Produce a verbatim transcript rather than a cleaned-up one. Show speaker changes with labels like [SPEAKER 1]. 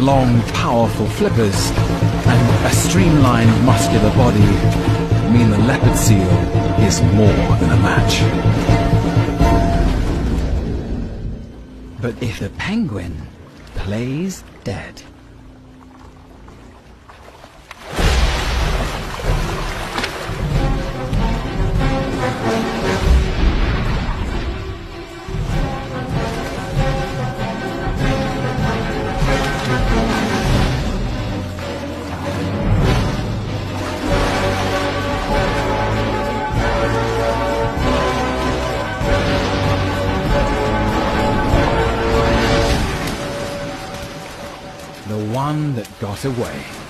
[SPEAKER 1] long, powerful flippers and a streamlined, muscular body mean the leopard seal is more than a match. But if the penguin plays dead, the one that got away